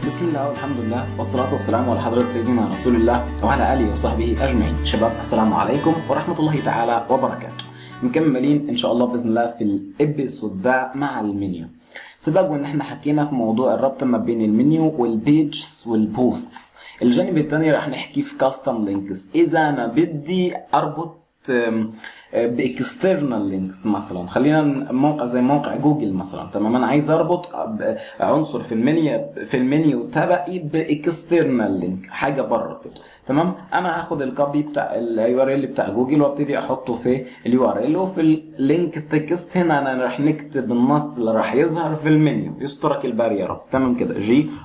بسم الله والحمد لله والصلاة والسلام على حضرة سيدنا رسول الله وعلى آله وصحبه أجمعين. شباب السلام عليكم ورحمة الله تعالى وبركاته. مكملين إن شاء الله بإذن الله في الإبيسود ده مع المنيو. سبق وإن إحنا حكينا في موضوع الربط ما بين المنيو والبيجز والبوستس. الجانب الثاني راح نحكي في كاستم لينكس. إذا أنا بدي أربط باكسترنال لينكس، مثلا خلينا موقع زي موقع جوجل مثلا، تمام، انا عايز اربط عنصر في المنيو تبعي باكسترنال لينك، حاجه بره كده، تمام. انا هاخد الكوبي بتاع اليو ار ال بتاع جوجل وابتدي احطه في اليو ار ال، وفي اللينك التكست هنا انا راح نكتب النص اللي راح يظهر في المنيو، يسترك البارير، تمام كده،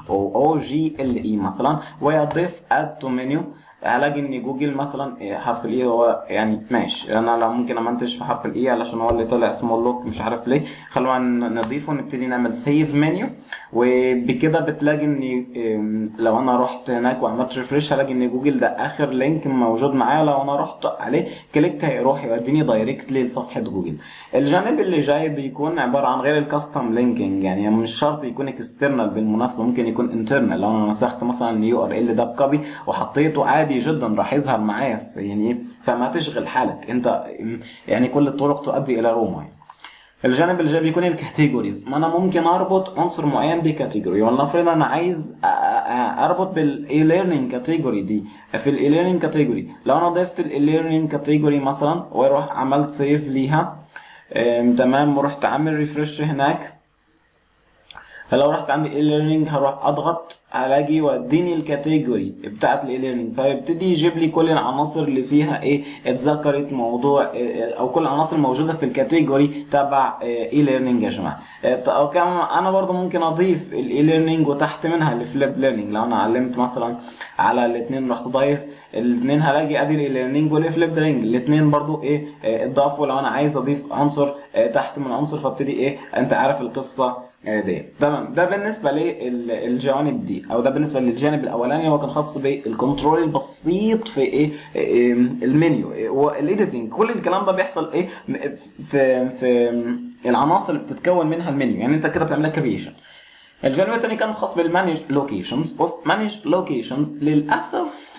GOOGLE مثلا، ويضيف اد تو منيو. هلاقي ان جوجل مثلا حرف الاي هو يعني ماشي، انا لو ممكن امنتج في حرف الاي علشان هو اللي طلع سمول لوك، مش عارف ليه. خلونا نضيفه ونبتدي نعمل سيف منيو، وبكده بتلاقي ان لو انا رحت هناك وعملت ريفريش هلاقي ان جوجل ده اخر لينك موجود معايا. لو انا رحت عليه كليك هيروح يوديني دايركتلي لصفحه جوجل. الجانب اللي جاي بيكون عباره عن غير الكاستم لينكينج، يعني مش شرط يكون اكسترنال، بالمناسبه ممكن يكون انترنال. لو انا نسخت مثلا اليو ار ال ده بكوبي وحطيته عادي جدا راح يظهر معايا، يعني ايه، فما تشغل حالك انت، يعني كل الطرق تؤدي الى روما. يعني الجانب اللي جاي بيكون الكاتيجوريز. ما انا ممكن اربط عنصر معين بكاتيجوري، ولنفرض انا عايز اربط بالاي ليرنينج كاتيجوري دي. في الاي ليرنينج كاتيجوري لو انا ضفت الاي ليرنينج كاتيجوري مثلا واروح عملت سيف ليها، تمام، ورحت عامل ريفرش هناك، لو رحت عند الاي ليرنينج هروح اضغط هلاقي وديني الكاتيجوري بتاعت الاي ليرنينج، فيبتدي يجيب لي كل العناصر اللي فيها ايه اتذكرت موضوع او كل العناصر الموجوده في الكاتيجوري تبع اي ليرنينج يا جماعه. او كمان انا برضو ممكن اضيف الاي ليرنينج وتحت منها الفليب ليرنينج. لو انا علمت مثلا على الاثنين رحت ضايف الاثنين هلاقي ادي الاي ليرنينج والفليب ليرنينج الاثنين برضو ايه اتضافوا. لو انا عايز اضيف عنصر تحت من عنصر فابتدي ايه، انت عارف القصه دي، تمام. ده بالنسبه للجوانب دي، او ده بالنسبه للجانب الاولاني هو كان خاص بالكنترول البسيط في ايه المنيو والايديتنج. كل الكلام ده بيحصل ايه في العناصر اللي بتتكون منها المنيو، يعني انت كده بتعملها كرييشن. الجانب الثاني كان خاص بالمانج لوكيشنز. مانج لوكيشنز للاسف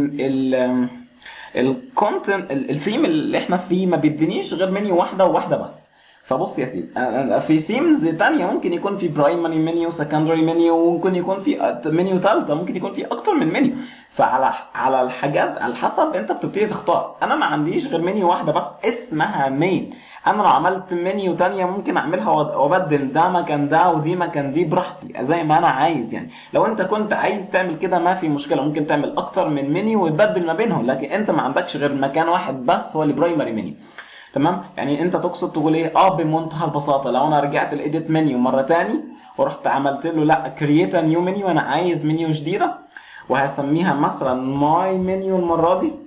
الكونتنت الثيم اللي احنا فيه ما بيدينيش غير منيو واحده بس. فبص يا سيدي، في ثيمز تانية ممكن يكون في برايمري منيو، سكندري منيو، وممكن يكون في منيو ثالثه، ممكن يكون في اكتر من منيو. فعلى الحاجات على حسب انت بتبتدي تختار. انا ما عنديش غير منيو واحده بس اسمها مين. انا لو عملت منيو تانية ممكن اعملها وابدل ده مكان ده ودي مكان دي براحتي زي ما انا عايز. يعني لو انت كنت عايز تعمل كده ما في مشكله، ممكن تعمل اكتر من منيو وتبدل ما بينهم، لكن انت ما عندكش غير مكان واحد بس هو البرايمري منيو، تمام. يعني انت تقصد تقول ايه؟ بمنتهى البساطه لو انا رجعت الايديت منيو مره تاني ورحت عملت له لا كرييت نيو منيو، انا عايز منيو جديده وهسميها مثلا ماي منيو المره دي،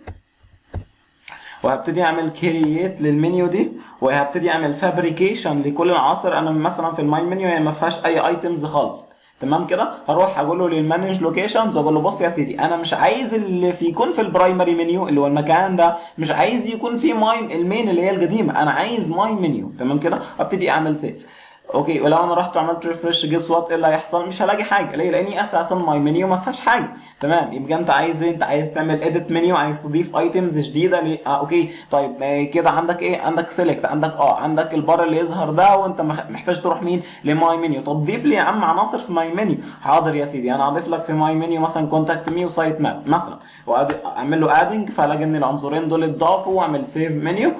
وهبتدي اعمل كرييت للمنيو دي، وهبتدي اعمل فابريكيشن لكل العناصر. انا مثلا في الماي منيو هي ما فيهاش اي ايتمز خالص، تمام كده. هروح اقول له للمانج لوكيشنز واقول له بص يا سيدي، انا مش عايز اللي يكون في البرايمري منيو اللي هو المكان ده، مش عايز يكون في ماي المين اللي هي القديمه، انا عايز ماي منيو، تمام كده. ابتدي اعمل سيف، اوكي. ولو انا رحت وعملت ريفرش جيس وات ايه اللي هيحصل؟ مش هلاقي حاجه. ليه؟ لاني اساسا ماي منيو ما فيهاش حاجه، تمام. يبقى انت عايز ايه؟ انت عايز تعمل اديت منيو، عايز تضيف ايتمز جديده اوكي. طيب كده عندك ايه؟ عندك سيلكت، عندك البار اللي يظهر ده، وانت محتاج تروح مين؟ لماي منيو. طب ضيف لي يا عم عناصر في ماي منيو. حاضر يا سيدي، انا هضيف لك في ماي منيو مثلا كونتاكت مي وسايت ماب مثلا، واعمل له ادنج، فالاقي ان العنصرين دول اتضافوا، واعمل سيف منيو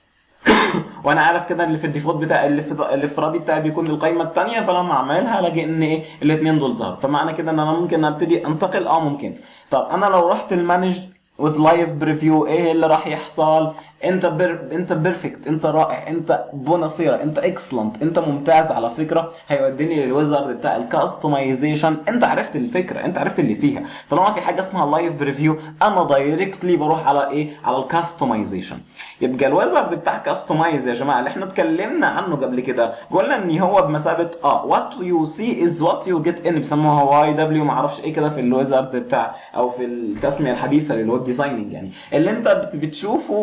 وانا عارف كده اللي في الديفولت بتاع الافتراضي بتاعي بيكون القائمه الثانيه، فلما اعملها الاقي ان ايه الاثنين دول ظهروا. فمعنى كده ان انا ممكن ابتدي انتقل، ممكن. طب انا لو رحت المانج with live بريفيو ايه اللي راح يحصل؟ انت بيرفكت، انت رائع، انت بونصيره، انت اكسلنت، انت ممتاز على فكره. هيوديني للويزارد بتاع الكاستمايزيشن. انت عرفت الفكره، انت عرفت اللي فيها. فلما في حاجه اسمها لايف بريفيو انا دايركتلي بروح على ايه؟ على الكاستمايزيشن. يبقى الويزارد بتاع كاستمايز يا جماعه اللي احنا اتكلمنا عنه قبل كده، قلنا ان هو بمثابه وات يو سي از وات يو جيت ان، بيسموها واي دبليو ما اعرفش ايه كده في الويزارد بتاع، او في التسميه الحديثه للويب ديزايننج. يعني اللي انت بتشوفه، اللي انت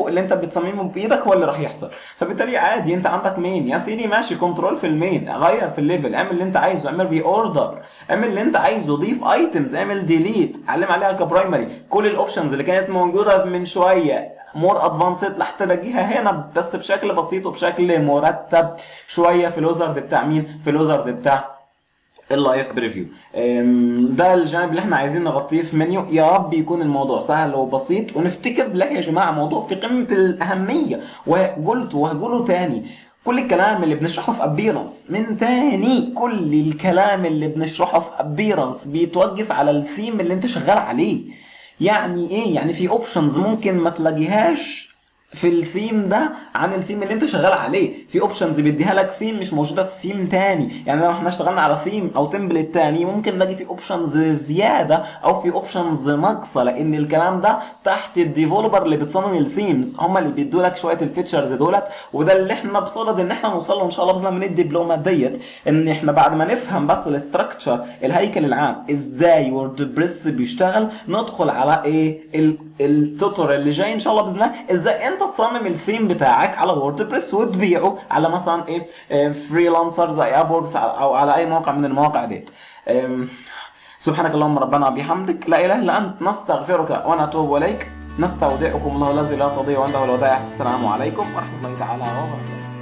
بتصممه بايدك هو اللي راح يحصل. فبالتالي عادي انت عندك مين يا سيدي، ماشي كنترول في المين، غير في الليفل، اعمل اللي انت عايزه، اعمل ري اوردر، اعمل اللي انت عايزه، ضيف ايتمز، اعمل ديليت، علم عليها كبرايمري. كل الاوبشنز اللي كانت موجوده من شويه مور ادفانسد رح تلاقيها هنا بس بشكل بسيط وبشكل مرتب شويه في الوزارد بتاع مين، في الوزارد بتاع اللايف بريفيو. ده الجانب اللي احنا عايزين نغطيه في منيو. يا رب يكون الموضوع سهل وبسيط، ونفتكر لا يا جماعه موضوع في قمه الاهميه، وقلت وهقوله تاني، كل الكلام اللي بنشرحه في ابيرنس من تاني، كل الكلام اللي بنشرحه في ابيرنس بيتوقف على الثيم اللي انت شغال عليه. يعني ايه؟ يعني في اوبشنز ممكن ما تلاقيهاش في الثيم ده عن الثيم اللي انت شغال عليه، في اوبشنز بيديها لك ثيم مش موجوده في ثيم تاني. يعني لو احنا اشتغلنا على ثيم او تمبلت تاني ممكن نلاقي في اوبشنز زياده او في اوبشنز ناقصه، لان الكلام ده تحت الديفلوبر اللي بتصمم الثيمز، هم اللي بيدوا لك شويه الفيتشرز دولت. وده اللي احنا بصدد ان احنا نوصل له ان شاء الله باذن الله من الدبلومه ديت، ان احنا بعد ما نفهم بس الاستراكشر، الهيكل العام ازاي ووردبريس بيشتغل، ندخل على ايه التوتوريال اللي جاي ان شاء الله باذن الله، ازاي انت تصمم الثيم بتاعك على ووردبريس وتبيعه على مثلا ايه فريلانسر زي ابوركس او على اي موقع من المواقع ديت. سبحانك اللهم ربنا وبحمدك، لا اله الا انت، نستغفرك ونتوب اليك، نستودعكم الله الذي لا تضيع عنده الودائع. السلام عليكم ورحمه الله تعالى وبركاته.